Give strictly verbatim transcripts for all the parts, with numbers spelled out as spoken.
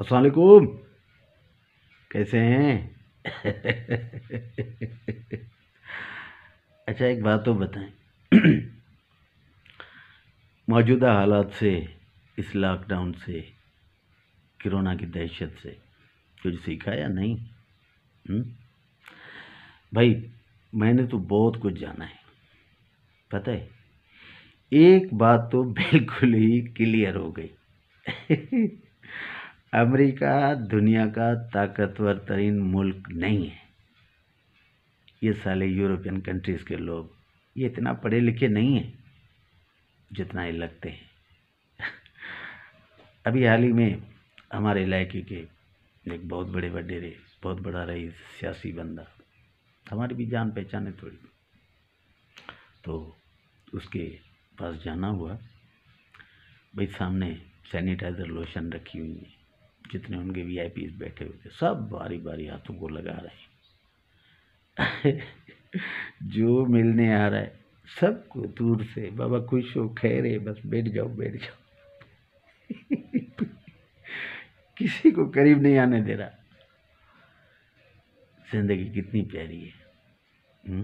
السلام علیکم، کیسے ہیں؟ اچھا ایک بات تو بتائیں، موجودہ حالات سے، اس لاک ڈاؤن سے، کرونا کی دہشت سے کچھ سیکھا یا نہیں؟ ہم؟ بھائی میں نے تو بہت کچھ جانا ہے، پتہ ہے ایک بات تو بالکل ہی کلیئر ہو گئی۔ امریکہ دنیا کا طاقتور ترین ملک نہیں ہے۔ یہ سارے یورپین کنٹریز کے لوگ یہ اتنا پڑھے لکھے نہیں ہیں جتنا یہ لگتے ہیں۔ ابھی حال ہی میں ہمارے علاقے کے ایک بہت بڑے وڈیرے بہت بڑا رئیس سیاسی بندہ، ہماری بھی جان پہچان ہے تھوڑی، تو اس کے پاس جانا ہوا۔ بھائی سامنے سینیٹائزر لوشن رکھی ہوئی ہیں، جتنے ان کے وی آئی پیز بیٹھے ہوئے تھے سب باری باری ہاتھوں کو لگا رہے ہیں۔ جو ملنے آ رہا ہے سب کو دور سے بابا خوش ہو، خیر ہے، بس بیٹھ جاؤ بیٹھ جاؤ۔ کسی کو قریب نہیں آنے دے رہا۔ زندگی کتنی پیاری ہے۔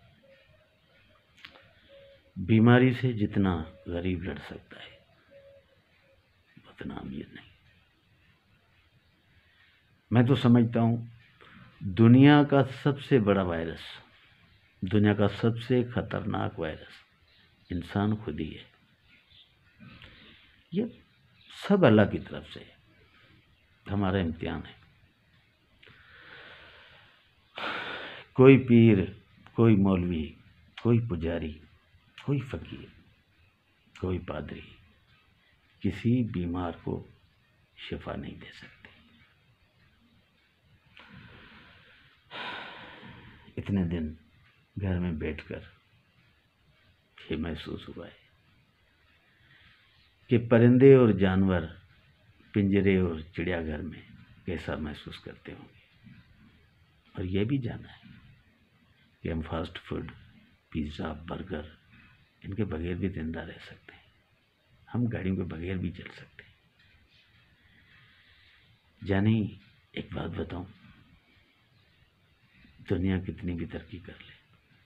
بیماری سے جتنا غریب لڑ سکتا ہے اتنا امیر نہیں۔ میں تو سمجھتا ہوں دنیا کا سب سے بڑا وائرس، دنیا کا سب سے خطرناک وائرس انسان خود ہی ہے۔ یہ سب اللہ کی طرف سے ہمارا امتحان ہے۔ کوئی پیر، کوئی مولوی، کوئی پجاری، کوئی فقیر، کوئی پادری کسی بیمار کو شفا نہیں دے سکتے۔ اتنے دن گھر میں بیٹھ کر یہ محسوس ہوا ہے کہ پرندے اور جانور پنجرے اور چڑیا گھر میں کیسا محسوس کرتے ہوں گے، اور یہ بھی جانا ہے کہ ہم فاسٹ فوڈ، پیزا، برگر ان کے بغیر بھی زندہ رہ سکتے ہیں، ہم گاڑیوں کے بغیر بھی چل سکتے ہیں۔ جانی ایک بات بتاؤں، دنیا کتنی بھی ترقی کر لے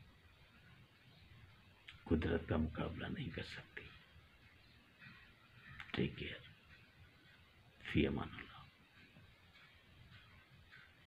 قدرت کا مقابلہ نہیں کر سکتی۔ ٹیک کیئر، فی امان اللہ۔